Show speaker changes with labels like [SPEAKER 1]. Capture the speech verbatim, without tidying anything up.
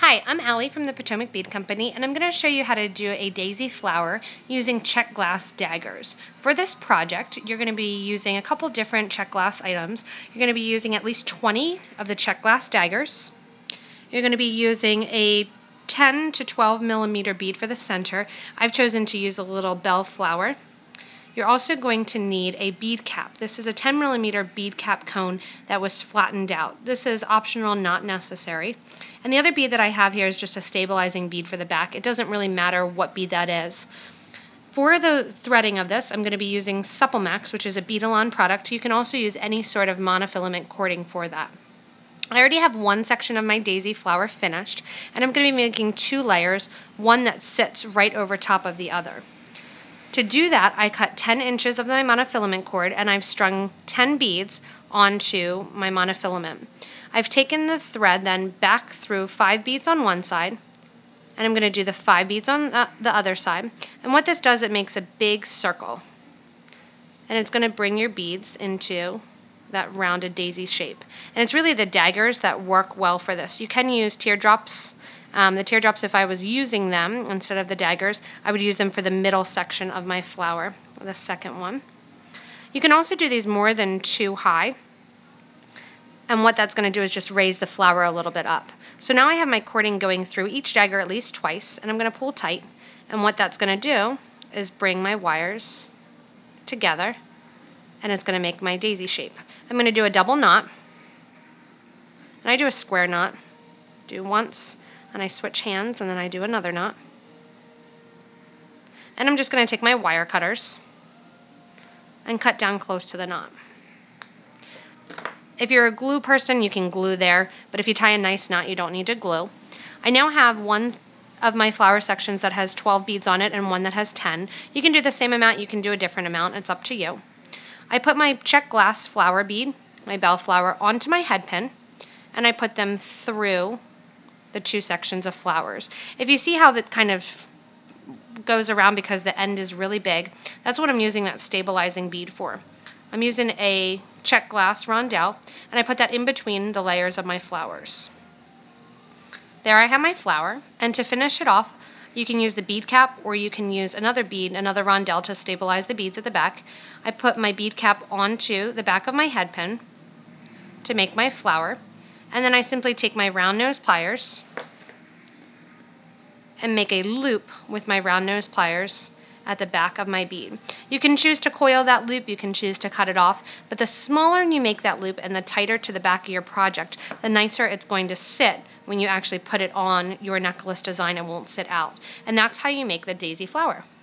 [SPEAKER 1] Hi, I'm Allie from the Potomac Bead Company, and I'm going to show you how to do a daisy flower using check glass daggers. For this project, you're going to be using a couple different check glass items. You're going to be using at least twenty of the check glass daggers. You're going to be using a ten to twelve millimeter bead for the center. I've chosen to use a little bell flower. You're also going to need a bead cap. This is a ten millimeter bead cap cone that was flattened out. This is optional, not necessary. And the other bead that I have here is just a stabilizing bead for the back. It doesn't really matter what bead that is. For the threading of this, I'm going to be using Supple-Max, which is a Beadalon product. You can also use any sort of monofilament cording for that. I already have one section of my daisy flower finished, and I'm going to be making two layers, one that sits right over top of the other. To do that, I cut ten inches of my monofilament cord, and I've strung ten beads onto my monofilament. I've taken the thread then back through five beads on one side, and I'm going to do the five beads on the other side. And what this does, it makes a big circle. And it's going to bring your beads into that rounded daisy shape. And it's really the daggers that work well for this. You can use teardrops. Um, the teardrops, if I was using them instead of the daggers, I would use them for the middle section of my flower, the second one. You can also do these more than two high. And what that's going to do is just raise the flower a little bit up. So now I have my cording going through each dagger at least twice, and I'm going to pull tight. And what that's going to do is bring my wires together, and it's going to make my daisy shape. I'm going to do a double knot, and I do a square knot. Do once, and I switch hands, and then I do another knot. And I'm just going to take my wire cutters and cut down close to the knot. If you're a glue person, you can glue there, but if you tie a nice knot, you don't need to glue. I now have one of my flower sections that has twelve beads on it and one that has ten. You can do the same amount, you can do a different amount, it's up to you. I put my check glass flower bead, my bell flower, onto my head pin, and I put them through the two sections of flowers. If you see how that kind of goes around because the end is really big, that's what I'm using that stabilizing bead for. I'm using a check glass rondelle, and I put that in between the layers of my flowers. There I have my flower, and to finish it off, you can use the bead cap, or you can use another bead, another rondelle to stabilize the beads at the back. I put my bead cap onto the back of my head pin to make my flower, and then I simply take my round nose pliers and make a loop with my round nose pliers at the back of my bead. You can choose to coil that loop, you can choose to cut it off, but the smaller you make that loop and the tighter to the back of your project, the nicer it's going to sit when you actually put it on your necklace design. It won't sit out. And that's how you make the daisy flower.